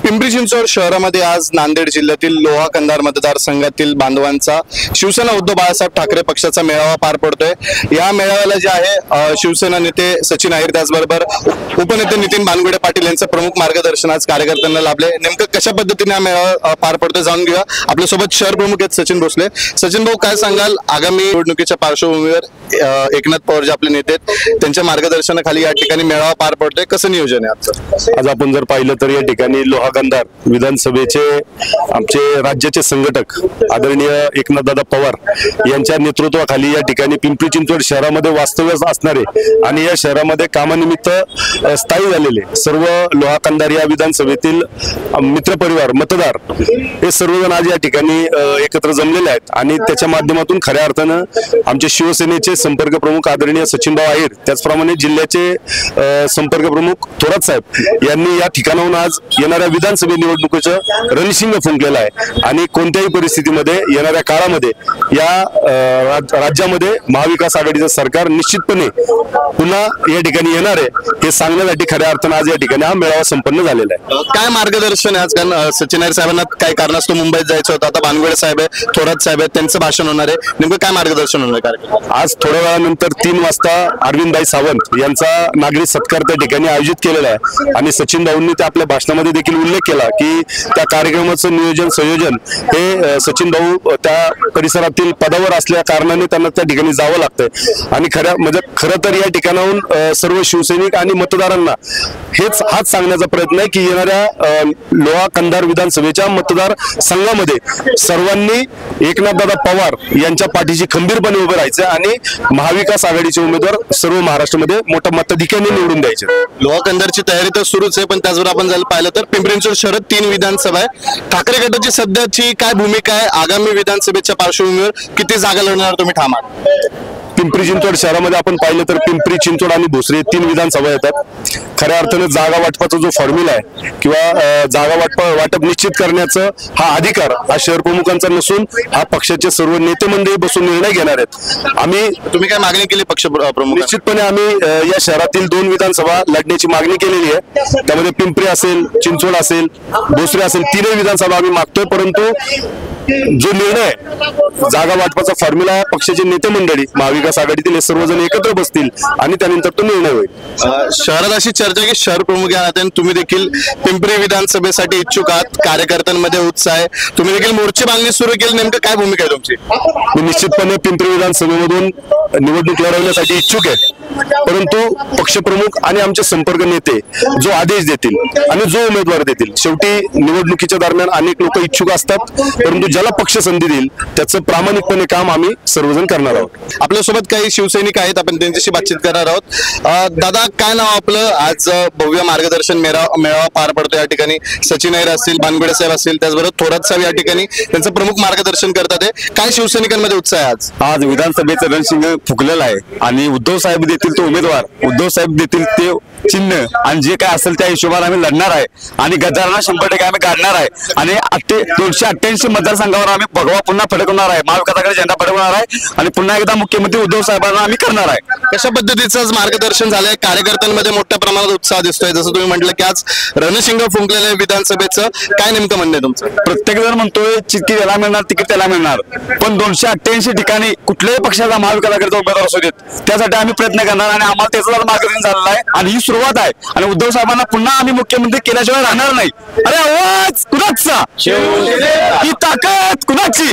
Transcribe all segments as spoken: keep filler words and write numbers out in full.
पिंपरी चिंचवड शहरामध्ये आज नांदेड जिल्ह्यातील लोहा कंधार मतदारसंघातील बांधवांचा शिवसेना उद्धव बाळासाहेब ठाकरे पक्षाचा मेळावा पार पडतोय। या मेळाव्याला जे आहे शिवसेना नेते सचिन अहिर त्याचबरोबर उपनेते नितीन बानगुडे पाटील यांचं प्रमुख मार्गदर्शन आज कार्यकर्त्यांना लाभले। नेमकं कशा पद्धतीने हा मेळावा पार पडतोय जाणून घेऊया। आपल्या सोबत शहर प्रमुख आहेत सचिन भोसले। सचिन भाऊ, काय सांगाल आगामी निवडणुकीच्या पार्श्वभूमीवर एकनाथ पवार जे आपले नेते आहेत त्यांच्या मार्गदर्शनाखाली या ठिकाणी मेळावा पार पडतोय, कसं नियोजन आहे आजचं? आज आपण जर पाहिलं तर या ठिकाणी लोहा कंधार विधानसभेचे आमचे राज्याचे संघटक आदरणीय एकनाथदादा पवार यांच्या नेतृत्वाखाली या ठिकाणी पिंपरी चिंचवड शहरामध्ये वास्तव्य असणारे आणि या शहरामध्ये कामानिमित्त स्थायी झालेले सर्व लोहा कंधार या विधानसभेतील मित्रपरिवार मतदार हे सर्वजण आज या ठिकाणी एकत्र जमलेले आहेत आणि त्याच्या माध्यमातून खऱ्या अर्थानं आमचे शिवसेनेचे संपर्क प्रमुख आदरणीय सचिनभाऊ अहिर त्याचप्रमाणे जिल्ह्याचे संपर्क प्रमुख थोरात साहेब यांनी या ठिकाणाहून आज येणाऱ्या विधानसभा निवडणुकीचं रणशिंग फुंकलेलं आहे आणि कोणत्याही परिस्थितीमध्ये येणाऱ्या काळामध्ये या राज्यामध्ये महाविकास आघाडीचं सरकार निश्चितपणे पुन्हा या ठिकाणी येणार आहे हे सांगण्यासाठी खऱ्या अर्थानं आज या ठिकाणी हा मेळावा संपन्न झालेला आहे। काय मार्गदर्शन आहे आज? कारण सचिन अहिर साहेबांना काय कारणास्तव मुंबईत जायचं होतं, आता बानगुडे साहेब आहे, थोरात साहेब आहेत, त्यांचं भाषण होणार आहे, नेमकं काय मार्गदर्शन होणार कार्यक्रम? आज थोड्या वेळानंतर तीन वाजता अरविंदभाई सावंत यांचा नागरी सत्कार त्या ठिकाणी आयोजित केलेला आहे आणि सचिन भाऊंनी त्या आपल्या भाषणामध्ये देखील उल्लेख केला की त्या कार्यक्रमाचं नियोजन संयोजन हे सचिन भाऊ त्या परिसरातील पदावर असल्या कारणाने त्यांना त्या ठिकाणी जावं लागतंय आणि खऱ्या म्हणजे खरं तर या ठिकाणाहून सर्व शिवसैनिक आणि मतदारांना हेच हाच सांगण्याचा प्रयत्न आहे की येणाऱ्या लोहा कंधार विधानसभेच्या मतदार संघामध्ये सर्वांनी एकनाथदादा पवार यांच्या पाठीशी खंबीरपणे उभे राहायचे आणि महाविकास आघाडीचे उमेदवार सर्व महाराष्ट्रामध्ये मोठ्या मताधिक्याने निवडून द्यायचे। लोहा कंधारची तयारी तर सुरूच आहे, पण त्याचबरोबर आपण जर पाहिलं तर पिंपरी चिंचवड शहरात तीन विधानसभा आहे। ठाकरे गटाची सध्याची काय भूमिका आहे? आगामी विधानसभेच्या पार्श्वभूमीवर किती जागा लढणार तुम्ही ठामाल? पिंपरी चिंचवड शहरामध्ये आपण पाहिलं तर पिंपरी चिंचवड आणि भोसरी तीन विधानसभा येतात। खऱ्या अर्थानं जागा वाटपाचा जो फॉर्म्युला आहे किंवा जागा वाटप वाटप निश्चित करण्याचं हा अधिकार हा शहर प्रमुखांचा नसून हा पक्षाचे सर्व नेते मंडळी बसून निर्णय घेणार आहेत। आम्ही तुम्ही काय मागणी केली पक्ष प्रमुख? निश्चितपणे आम्ही या शहरातील दोन विधानसभा लढण्याची मागणी केलेली आहे। त्यामध्ये पिंपरी असेल, चिंचवड असेल, भोसरी असेल, तीनही विधानसभा आम्ही मागतोय, परंतु जो निर्णय जागा वाटपाचा फॉर्म्युला पक्षाचे नेते मंडळी महाविकास आघाडीतील हे सर्वजण एकत्र बसतील आणि त्यानंतर तो निर्णय होईल। शहरात अशी चर्चा की शहर प्रमुख आहात आणि तुम्ही देखील पिंपरी विधानसभेसाठी इच्छुक आहात, कार्यकर्त्यांमध्ये उत्साह आहे, तुम्ही देखील मोर्चे बांधणी सुरू केली, नेमकं काय भूमिका आहे तुमची? मी निश्चितपणे पिंपरी विधानसभेमधून निवडणूक लढवण्यासाठी इच्छुक आहे, परंतु पक्षप्रमुख आणि आमचे संपर्क नेते जो आदेश देतील आणि जो उमेदवार देतील, शेवटी निवडणुकीच्या दरम्यान अनेक लोक इच्छुक असतात, परंतु ज्याला पक्ष संधी देईल त्याचं प्रामाणिकपणे काम आम्ही सर्वजण करणार आहोत। आपल्यासोबत काही शिवसैनिक आहेत, आपण त्यांच्याशी बातचीत करणार आहोत। दादा, काय नाव आपलं? आज भव्य मार्गदर्शन मेळावा पार पडतो या ठिकाणी सचिन अहिर असतील, बानगुडे साहेब असतील, त्याचबरोबर थोरात साहेब या ठिकाणी त्यांचं प्रमुख मार्गदर्शन करतात आहे। काय शिवसैनिकांमध्ये उत्साह आहे आज? आज विधानसभेचं रणशिंग फुकलेलं आहे आणि उद्धव साहेब देतील तो उमेदवार, उद्धव साहेब देतील ते चिन्ह आणि जे काय असेल त्या हिशोबाने आम्ही लढणार आहे आणि गद्दारांना शंभर टक्के आम्ही काढणार आहे आणि दोनशे अठ्ठ्याऐंशी मतदारसंघावर आम्ही भगवा पुन्हा फडकवणार आहे, महाविकास आघाडी झेंडा फडकवणार आहे आणि पुन्हा एकदा मुख्यमंत्री उद्धव साहेबांना आम्ही करणार आहे। कशा पद्धतीचं मार्गदर्शन झालंय? कार्यकर्त्यांमध्ये मोठ्या प्रमाणात उत्साह दिसतोय, जसं तुम्ही म्हटलं की आज रणशिंग फुंकलेलं आहे विधानसभेचं, काय नेमकं म्हणणं आहे तुमचं? प्रत्येक जण म्हणतोय चिक्की त्याला मिळणार, तिकीट त्याला मिळणार, पण दोनशे अठ्ठ्याऐंशी ठिकाणी कुठल्याही पक्षाचा महाविकास आघाडीचा उमेदवार असू देत त्यासाठी आम्ही प्रयत्न करणार आणि आम्हाला त्याचं मार्गदर्शन झालेलं आहे आणि ही सुरुवात आहे आणि उद्धव साहेबांना पुन्हा आम्ही मुख्यमंत्री केल्याशिवाय राहणार नाही। अरे आवाज कुणाचा? ही ताकद कुणाची?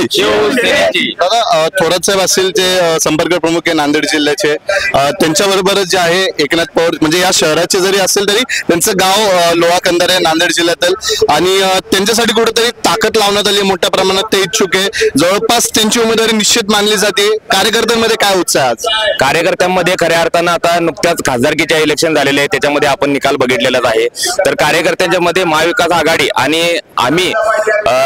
दादा, थोरात साहेब असतील जे संपर्क प्रमुख आहे नांदेड जिल्ह्याचे, त्यांच्याबरोबर जे आहे एकनाथ पवार, म्हणजे या शहराचे जरी असेल तरी त्यांचं गाव लोहा कंधार आहे नांदेड जिल्ह्यातील आणि त्यांच्यासाठी कुठेतरी ताकद लावण्यात आली मोठ्या प्रमाणात, ते इच्छुक आहे, जवळपास त्यांची उमेदवारी निश्चित मानली जाते। कार्यकर्त्यांमध्ये काय उत्साह आज? कार्यकर्त्यांमध्ये खऱ्या अर्थानं आता नुकत्याच खासदारकीचे इलेक्शन झालेले आहे, त्याच्यामध्ये आपण निकाल बघितलेलाच आहे, तर कार्यकर्त्यांच्या मध्ये महाविकास आघाडी आणि आम्ही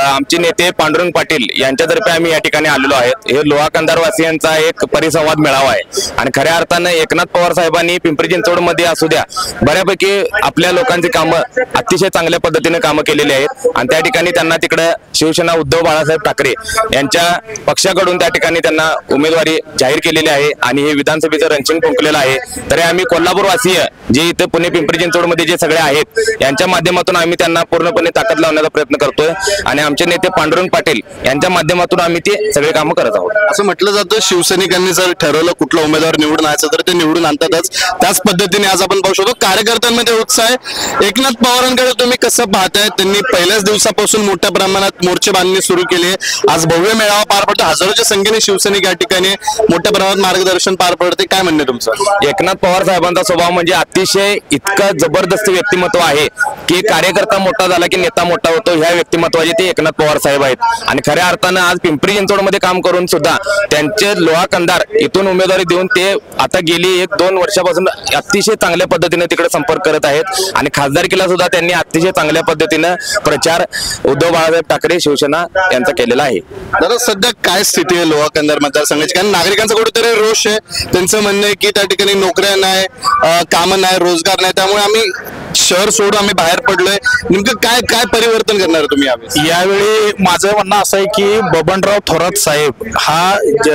आमचे नेते पांडुरंग पाटील यांच्यातर्फे आम्ही या ठिकाणी आलेलो आहेत. हे लोहा कंधार वासियांचा एक परिसंवाद मेळावा आहे आणि खऱ्या अर्थानं एकनाथ पवार साहेबांनी पिंपरी चिंचवड मध्ये असू द्या बऱ्यापैकी आपल्या लोकांची कामं अतिशय चांगल्या पद्धतीने कामं केलेली आहेत आणि त्या ठिकाणी त्यांना तिकडे शिवसेना उद्धव बाळासाहेब ठाकरे यांच्या पक्षाकडून त्या ठिकाणी त्यांना उमेदवारी जाहीर केलेली आहे आणि हे विधानसभेचं रणशिंग फुंकलेलं आहे. तरी आम्ही कोल्हापूर वासीय जे इथे पुणे पिंपरी चिंचवड मध्ये जे सगळे आहेत यांच्या माध्यमातून आम्ही त्यांना पूर्णपणे ताकद लावण्याचा प्रयत्न करतोय आणि आमचे नेते पांडुरंग पाटील यांच्या माध्यमातून आम्ही ते सगळे कामं करत आहोत. असं म्हटलं जातं शिवसैनिकांनी जर ठरवलं कुठला उमेदवार निवडून आणायचं तर ते निवडून आणतातच. त्याच पद्धतीने आज आपण पाहू शकतो कार्यकर्त्यांमध्ये उत्साह आहे. एकनाथ पवारांकडे तुम्ही कसं पाहताय? त्यांनी पहिल्याच दिवसापासून मोठ्या प्रमाणात मोर्चे बांधणी सुरू केली. आज भव्य मेळावा पार पडतो. हजारोच्या संख्येने शिवसैनिक या ठिकाणी मोठ्या प्रमाणात मार्गदर्शन पार पडते. काय म्हणणे तुमचं? एकनाथ पवार साहेबांचा स्वभाव म्हणजे अतिशय इतका जबरदस्त व्यक्तिमत्व आहे की कार्यकर्ता मोठा झाला की नेता मोठा होतो. ह्या व्यक्तिमत्वाचे ते एकनाथ पवार साहेब आहेत आणि खऱ्या अर्थानं आज पिंपरी चिंचवड मध्ये काम करून सुद्धा त्यांचे लोहा कंधार इथून उमेदवारी देऊन ते आता गेली एक दोन वर्षापासून अतिशय चांगल्या पद्धतीने तिकडे संपर्क करत आहेत आणि खासदारकीला सुद्धा त्यांनी अतिशय चांगल्या पद्धतीनं प्रचार उद्धव बाळासाहेब ठाकरे शिवसेना यांचा केलेला आहे. तर सध्या काय स्थिती आहे लोहा कंधार मतदारसंघाची? कारण नागरिकांचा कुठेतरी रोष आहे. त्यांचं म्हणणं आहे की त्या ठिकाणी नोकऱ्या नाही, कामं नाही, रोजगार नाही, त्यामुळे आम्ही शहर सोडून आम्ही बाहेर पडलोय. नेमकं काय काय परिवर्तन करणार तुम्ही यावेळी? यावेळी माझं म्हणणं असं आहे की बबनराव थोरात साहेब हा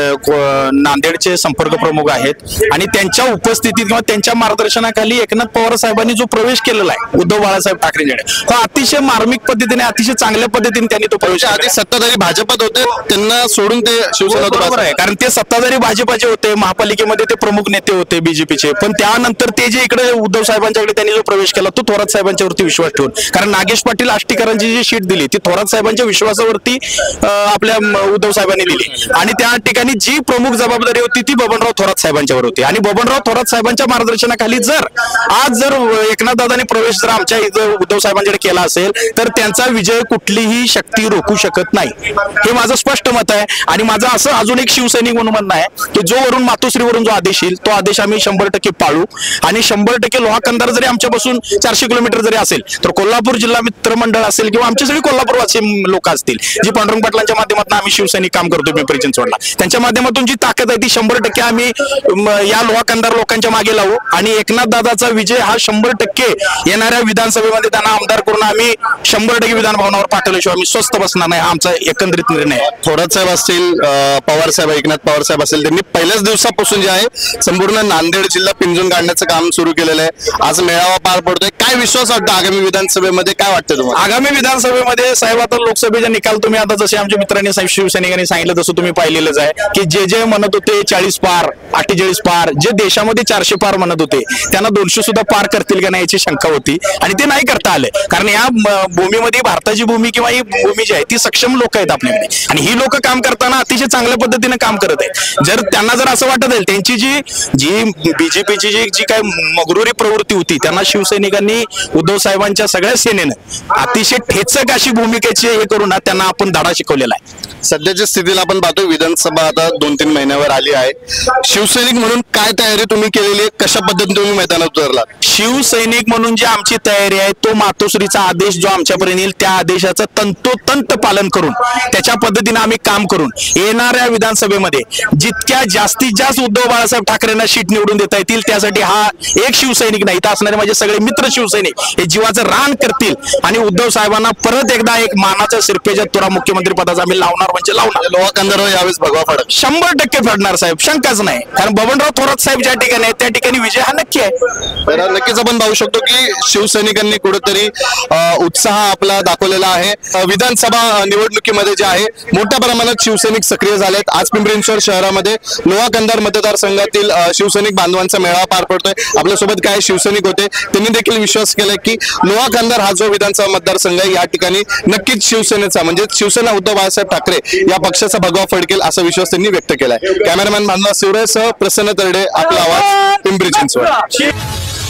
नांदेडचे संपर्क प्रमुख आहेत आणि त्यांच्या उपस्थितीत किंवा त्यांच्या मार्गदर्शनाखाली एकनाथ पवार साहेबांनी जो प्रवेश केलेला आहे उद्धव बाळासाहेब ठाकरेंकडे तो अतिशय मार्मिक पद्धतीने अतिशय चांगल्या पद्धतीने त्यांनी तो प्रवेश. आधी सत्ताधारी भाजपात होते, त्यांना सोडून ते शिवसेना. बरोबर आहे, कारण ते सत्ताधारी भाजपाचे होते, महापालिकेमध्ये ते प्रमुख नेते होते बीजेपीचे. पण त्यानंतर ते जे इकडे उद्धव साहेबांच्याकडे त्यांनी जो प्रवेश केला तो थोरात साहेबांच्यावरती विश्वास ठेवून, कारण नागेश पाटील आष्टीकरांची जी शीट दिली ती थोरात साहेबांच्या विश्वासावरती आपल्या उद्धव साहेबांनी दिली आणि त्या ठिकाणी जी प्रमुख जबाबदारी होती ती बबनराव थोरात साहेबांच्यावर होती आणि बबनराव थोरात साहेबांच्या मार्गदर्शनाखाली जर आज जर एकनाथ दादांनी प्रवेश जर आमच्या इथं उद्धव साहेबांकडे केला असेल तर त्यांचा विजय कुठलीही शक्ती रोखू शकत नाही. हे माझं स्पष्ट मत आहे आणि माझं असं अजून एक शिवसैनिक म्हणून म्हणणं आहे की जो वरून मातोश्रीवरून जो आदेश येईल तो आदेश आम्ही शंभर टक्के पाळू आणि शंभर टक्के लोहा कंधार जरी आमच्यापासून चारशे किलोमीटर जरी असेल तर कोल्हापूर जिल्हा मित्र मंडळ असेल किंवा आमचे सगळे कोल्हापूरवासी लोक असतील जी पांडुरंग पाटलांच्या माध्यमातून आम्ही शिवसैनिक काम करतो पिंपरी चिंचवडला त्यांच्या माध्यमातून जी ताकद आहे ती शंभर टक्के आम्ही या लोहा कंधार लोकांच्या मागे लावू आणि एकनाथ दादाचा विजय हा शंभर टक्के येणाऱ्या विधानसभेमध्ये त्यांना आमदार करून आम्ही शंभर टक्के विधान भवनावर पाठवल्याशिवाय आम्ही स्वस्थ बसणार नाही. हा आमचा एकंदरीत निर्णय आहे. थोरात साहेब असतील, पवार साहेब, एकनाथ पवार साहेब असेल, त्यांनी पहिल्याच दिवसापासून जे आहे संपूर्ण नांदेड जिल्हा पिंजून काढण्याचं काम सुरू केलेलं आहे. आज मेळावा पार पडतोय. काय विश्वास वाटतो आगामी विधानसभेमध्ये? काय वाटतं तुम्हाला आगामी विधानसभेमध्ये? साहेब आता लोकसभेचे निकाल तुम्ही आता जसे आमच्या मित्रांनी साहेब शिवसैनिकांनी सांगितलं तसं तुम्ही पाहिलेलंच आहे की जे जे म्हणत होते चाळीस पार अठ्ठेचाळीस पार, जे देशामध्ये चारशे पार म्हणत होते त्यांना दोनशे सुद्धा पार करतील का नाही याची शंका होती आणि ते नाही करता आले. कारण या भूमीमध्ये भारताची भूमी किंवा ही भूमी जी आहे ती सक्षम लोक आहेत आपल्यामध्ये आणि ही लोक काम करताना अतिशय चांगल्या पद्धतीने काम करत आहेत. जर त्यांना जर असं वाटत असेल त्यांची जी जी बीजेपीची जी जी काय मगरुरी प्रवृत्ती होती त्यांना शिवसैनिकांनी उद्धव साहेबांच्या सगळ्या सेनेनं अतिशय ठेचक अशी भूमिकेची हे करून त्यांना आपण धडा शिकवलेला आहे. सध्याच्या स्थितीला आपण पाहतो विधानसभा आता दोन तीन महिन्यावर आली आहे. शिवसैनिक म्हणून काय तयारी तुम्ही केलेली आहे? कशा पद्धतीने तुम्ही मैदानात उतरला? शिवसैनिक म्हणून जी आमची तयारी आहे तो मातोश्रीचा आदेश जो आमच्यापर्यंत येईल त्या आदेशाचं तंतोतंत पालन करून त्याच्या पद्धतीने आम्ही काम करून येणाऱ्या विधानसभेमध्ये जितक्या जास्तीत जास्त उद्धव बाळासाहेब ठाकरेंना शीट निवडून देता येतील त्यासाठी हा एक शिवसैनिक नाही तर असणारे माझे सगळे मित्र शिवसैनिक हे जीवाचं रान करतील आणि उद्धव साहेबांना परत एकदा एक मानाचा सिरपेच्या तुरा मुख्यमंत्री पदाचा आम्ही लावणार म्हणजे लावणार. लोहा कंधारवर यावेळेस भगवा फडक शंभर टक्के फेडणार साहेब, शंकाच नाही. कारण बबनराव थोरात साहेब ज्या ठिकाणी आहेत त्या ठिकाणी विजय हा नक्की आहे. नक्कीच आपण पाहू शकतो की शिवसैनिकांनी कुठेतरी उत्साह आपला दाखवलेला आहे. विधानसभा निवडणुकीमध्ये जे आहे मोठ्या प्रमाणात शिवसैनिक सक्रिय झालेत. आज पिंपरी चिंचवड शहरामध्ये लोहा कंधार मतदारसंघातील शिवसैनिक बांधवांचा मेळावा पार पडतोय. आपल्यासोबत काय शिवसैनिक होते त्यांनी देखील विश्वास केलाय की लोहा कंधार हा जो विधानसभा मतदारसंघ आहे या ठिकाणी नक्कीच शिवसेनेचा म्हणजे शिवसेना उद्धव बाळासाहेब ठाकरे या पक्षाचा भगवा फडकेल असा विश्वास त्यांनी व्यक्त केलाय. कॅमेरामॅन बांधवा शिवराय सह प्रसन्न तरडे, आपला आवाज, पिंपरी चिंचवड.